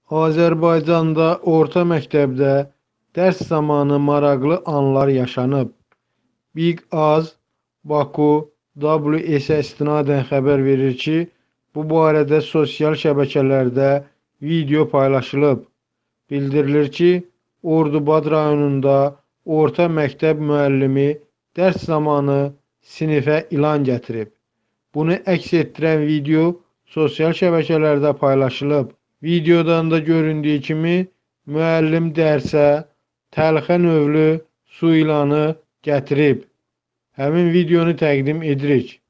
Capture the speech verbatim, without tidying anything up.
Azərbaycanda orta məktəbdə dərs zamanı maraqlı anlar yaşanıb. Big Az, Baku, W S-ə istinadən xəbər verir ki, bu barədə sosial şəbəkələrdə video paylaşılıb. Bildirilir ki, Ordubad rayonunda orta məktəb müəllimi dərs zamanı sinifə ilan gətirib. Bunu əks etdirən video sosial şəbəkələrdə paylaşılıb. Videodan da göründüyü kimi müəllim dərsə təlxə növlü su ilanı gətirib. Həmin videonu təqdim edirik.